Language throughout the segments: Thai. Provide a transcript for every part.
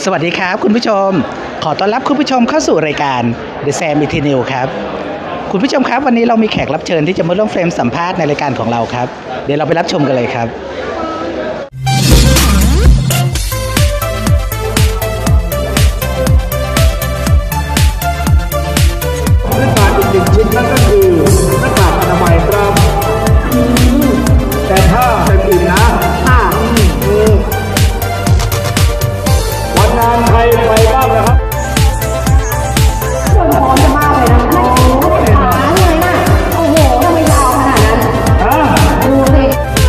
วัสดีครับคุณผู้ชมขอต้อนรับคุณผู้ชมเข้าสู่รายการ The Sam Eternal ครับคุณผู้ชมครับวันนี้เรามีแขกรับเชิญที่จะมาร่วมเฟรมสัมภาษณ์ในรายการของเราครับเดี๋ยวเราไปรับชมกันเลยครับหน้ากากอีกหนึ่งชิ้นนั่นก็คือหน้ากากอนามัยครับแต่ถ้าเป็นอื่นนะวันงานใครไปบ้างนะครับส่วนพร้อมจะมากเลยนะไม่ขาเลยนะโอ้โหทำไมยาวขนาดนั้นดูสิ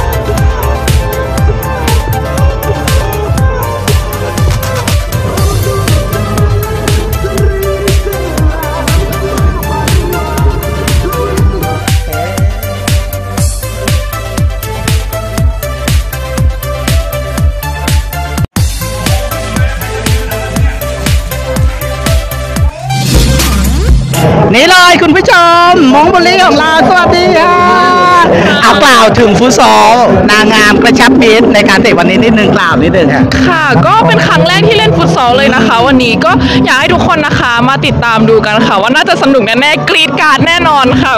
นี่เลยคุณผู้ชมมงบุรีของเราสวัสดีค่ะเอากล่าวถึงฟุตซอลนางงามกระชับมิตรในการเตะวันนี้นิดนึงกล่าวนิดนึงค่ะค่ะก็เป็นครั้งแรกที่เล่นฟุตซอลเลยนะคะวันนี้ก็อยากให้ทุกคนนะคะมาติดตามดูกันค่ะว่าน่าจะสนุกแน่ๆกรี๊ดกราดแน่นอนค่ะ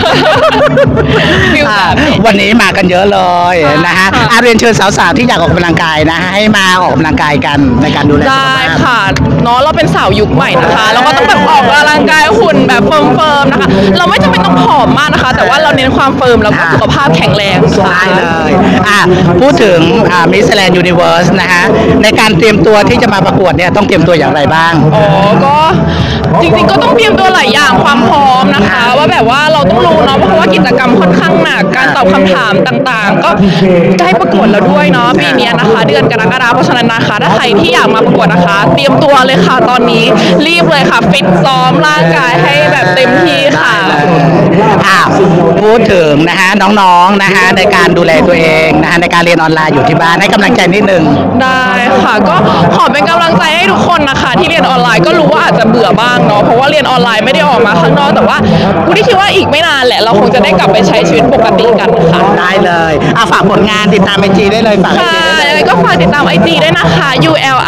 วันนี้มากันเยอะเลยนะฮะเรียนเชิญสาวๆที่อยากออกกำลังกายนะฮะให้มาออกกำลังกายกันในการดูแลสุขภาพได้ค่ะเนาะเราเป็นสาวยุคใหม่นะคะเราก็ต้องแบบออกกำลังกายหุ่นแบบเฟิร์มๆนะคะเราไม่จำเป็นต้องผอมมากนะคะแต่ว่าเราเน้นความเฟิร์มแล้วก็สุขภาพแข็งแรงได้เลยพูดถึงMiss Thailand Universe นะฮะในการเตรียมตัวที่จะมาประกวดเนี่ยต้องเตรียมตัวอย่างไรบ้างก็จริงๆก็ต้องเตรียมตัวหลายอย่างความพร้อมนะคะว่าแบบว่าเราต้องรู้เนาะเพราะว่ากิจกรรมค่อนข้างหนักการตอบคำถามต่างๆก็ใกล้ประกวดแล้วด้วยเนาะปีนี้นะคะเดือนกรกฎาคมเพราะฉะนั้นนะคะถ้าใครที่อยากมาประกวดนะคะเตรียมตัวเลยค่ะตอนนี้รีบเลยค่ะฟิตซ้อมร่างกายให้แบบเต็มที่ค่ะพูดถึงนะฮะน้องๆนะฮะในการดูแลตัวเองนะฮะในการเรียนออนไลน์อยู่ที่บ้านให้กำลังใจนิดนึงได้ค่ะก็ขอเป็นกำลังใจให้ทุกคนนะคะที่เรียนออนไลน์ก็รู้ว่าอาจจะเบื่อบ้างเนาะเพราะว่าเรียนออนไลน์ไม่ได้ออกมาข้างนอกแต่ว่ากูที่คิดว่าอีกไม่นานแหละเราคงจะได้กลับไปใช้ชีวิตปกติกันค่ะได้เลยฝากผลงานติดตามIGได้เลยฝากค่ะยังไงก็ฝากติดตาม IG ด้วยนะคะ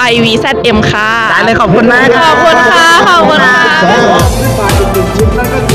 ULIVZM ค่ะได้เลยขอบคุณมากขอบคุณค่ะขอบคุณค่ะหน้ากากอีกหนึ่งชิ้นนั่นก็คือ